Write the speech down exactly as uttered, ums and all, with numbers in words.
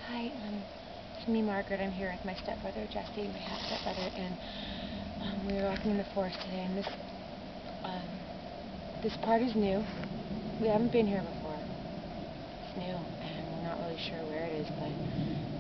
Hi, um, it's me, Margaret. I'm here with my stepbrother, Jesse, my half-stepbrother, and um, we were walking in the forest today, and this, um, this part is new. We haven't been here before. It's new, and we're not really sure where it is, but